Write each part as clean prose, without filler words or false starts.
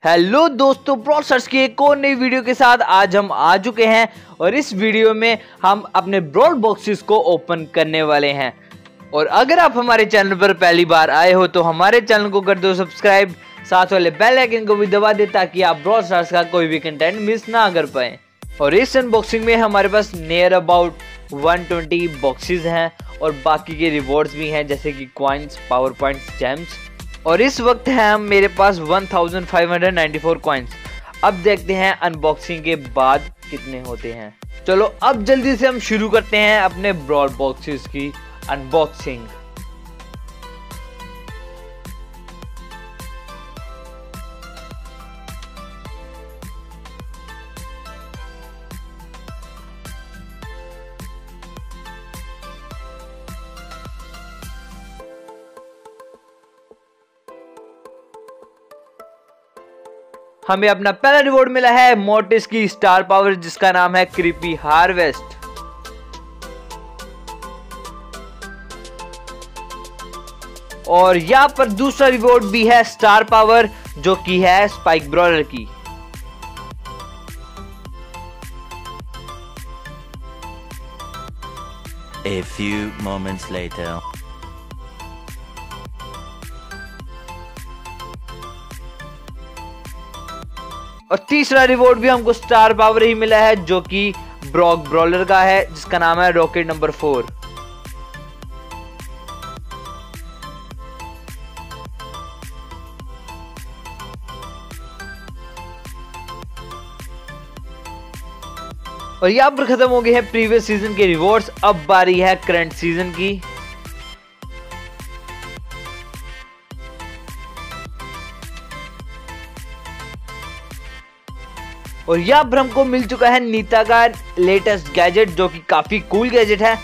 Hello दोस्तों, ब्रॉडसर्च की एक और नई वीडियो के साथ आज हम आ चुके हैं और इस वीडियो में हम अपने ब्रॉड बॉक्सेस को ओपन करने वाले हैं। और अगर आप हमारे चैनल पर पहली बार आए हो तो हमारे चैनल को कर दो सब्सक्राइब, साथ वाले बेल आइकन को भी दबा दे ताकि आप ब्रॉडसर्च का कोई भी कंटेंट मिस ना कर पाए। और इस अनबॉक्सिंग में हमारे पास नियर अबाउट 120 बॉक्सेस हैं और बाकी के रिवॉर्ड्स भी हैं जैसे कि कॉइन्स, पावर पॉइंट्स, जेम्स। और इस वक्त है हम मेरे पास 1594 कॉइन्स। अब देखते हैं अनबॉक्सिंग के बाद कितने होते हैं। चलो अब जल्दी से हम शुरू करते हैं अपने ब्रॉड बॉक्सेस की अनबॉक्सिंग। हमें अपना पहला रिवॉर्ड मिला है मोर्टिस की स्टार पावर जिसका नाम है क्रीपी हार्वेस्ट। और यहां पर दूसरा रिवॉर्ड भी है स्टार पावर जो कि है स्पाइक ब्रॉलर की। A few moments later. और तीसरा रिवॉर्ड भी हमको स्टार पावर ही मिला है जो कि ब्रॉक ब्रॉलर का है जिसका नाम है रॉकेट नंबर 4। और यहां पर खत्म हो गए हैं प्रीवियस सीजन के रिवॉर्ड्स। अब बारी है करंट सीजन की। और यहां पर हमको मिल चुका है नीता का लेटेस्ट गैजेट जो कि काफी कूल गैजेट है।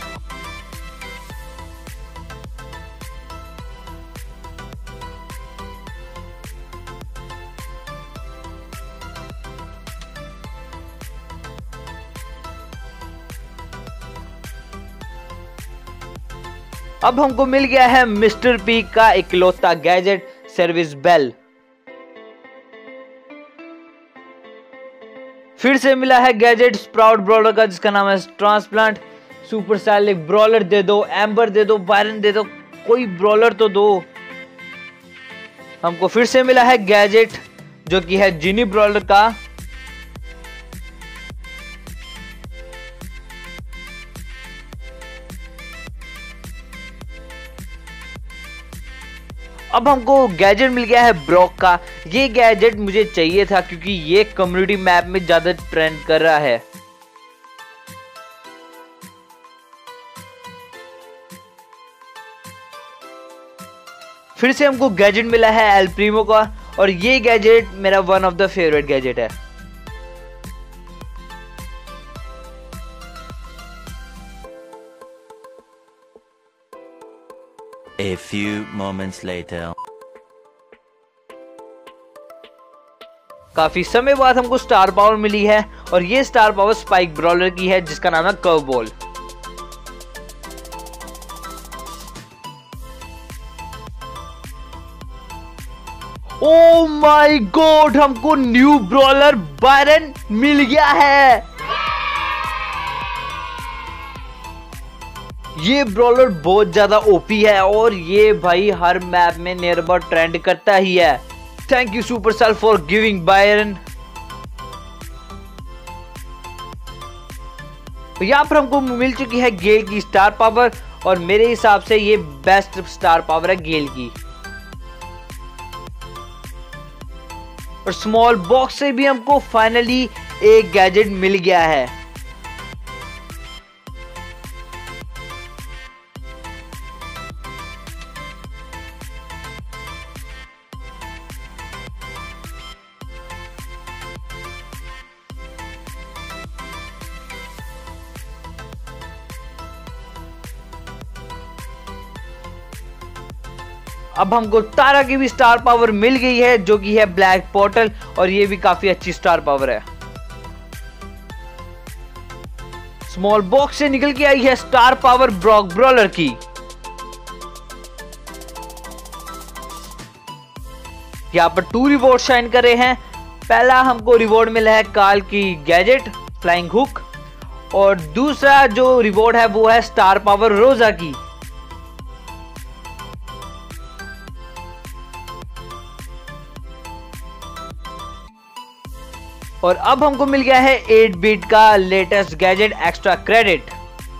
अब हमको मिल गया है मिस्टर पी का इकलौता गैजेट सर्विस बेल। फिर से मिला है गैजेट स्प्राउट ब्रॉलर का जिसका नाम है ट्रांसप्लांट। सुपर स्टाइलिक ब्रॉलर दे दो, एम्बर दे दो, बायरन दे दो, कोई ब्रॉलर तो दो। हमको फिर से मिला है गैजेट जो कि है जिनी ब्रॉलर का। अब हमको गैजेट मिल गया है ब्रॉक का। ये गैजेट मुझे चाहिए था क्योंकि ये कम्युनिटी मैप में ज्यादा ट्रेंड कर रहा है। फिर से हमको गैजेट मिला है एल प्रीमो का और ये गैजेट मेरा one of the favourite gadget है। A few moments later. काफी समय बाद हमको स्टार पावर मिली है और ये स्टार पावर स्पाइक ब्रॉलर की है जिसका नाम है curve ball. Oh my god, हमको न्यू ब्रॉलर बायरन मिल गया है। ये ब्रॉलर बहुत ज्यादा ओपी है और ये भाई हर मैप में नियर अबाउट ट्रेंड करता ही है। Thank you Supercell for giving Byron. तो यहां पर हमको मिल चुकी है गेल की स्टार पावर और मेरे हिसाब से ये बेस्ट स्टार पावर है गेल की। और स्मॉल बॉक्स से भी हमको फाइनली एक गैजेट मिल गया है। अब हमको तारा की भी स्टार पावर मिल गई है जो कि है ब्लैक पोर्टल और ये भी काफी अच्छी स्टार पावर है। स्मॉल बॉक्स से निकल के आई है स्टार पावर ब्रॉक ब्रॉलर की। यहाँ पर 2 रिवॉर्ड शाइन कर रहे हैं। पहला हमको रिवॉर्ड मिला है कार्ल की गैजेट फ्लाइंग हुक, और दूसरा जो रिवॉर्ड है वो है स्टार पावर रोजा की। और अब हमको मिल गया है 8 बिट का लेटेस्ट गैजेट एक्स्ट्रा क्रेडिट।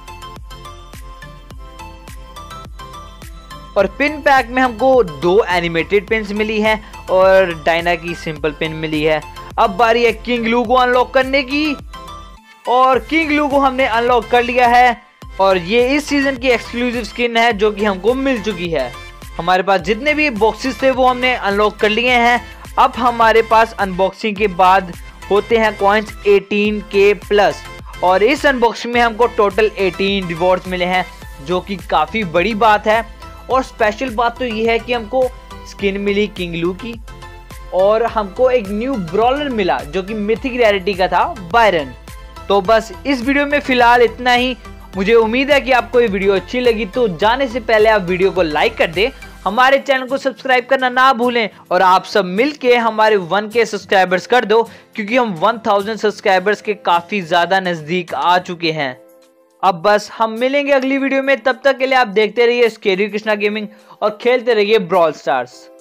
और पिन पैक में हमको 2 एनिमेटेड पिन्स मिली है और डायना की सिंपल पिन मिली है। अब बारी है किंग लू को अनलॉक करने की, और किंग लू को हमने अनलॉक कर लिया है। और ये इस सीजन की एक्सक्लूसिव स्किन है जो कि हमको मिल चुकी है। हमारे पास जितने भी बॉक्सेस थे वो हमने अनलॉक कर लिए हैं। अब हमारे पास अनबॉक्सिंग के बाद होते हैं कॉइन्स 18K प्लस, और इस अनबॉक्सिंग में हमको टोटल 18 रिवॉर्ड्स मिले हैं, जो कि काफ़ी बड़ी बात है। और स्पेशल बात तो ये है कि हमको स्किन मिली किंग लू की, और हमको एक न्यू ब्रॉलर मिला जो कि मिथिक रैरिटी का था, बायरन। तो बस इस वीडियो में फिलहाल इतना ही। मुझे उम्मीद है कि आपको ये वीडियो अच्छी लगी, तो जाने से पहले आप वीडियो को लाइक कर दें, हमारे चैनल को सब्सक्राइब करना ना भूलें, और आप सब मिलके हमारे 1K सब्सक्राइबर्स कर दो, क्योंकि हम 1000 सब्सक्राइबर्स के काफ़ी ज़्यादा नज़दीक आ चुके हैं। अब बस हम मिलेंगे अगली वीडियो में, तब तक के लिए आप देखते रहिए स्केरी कृष्णा गेमिंग और खेलते रहिए ब्रॉल स्टार्स।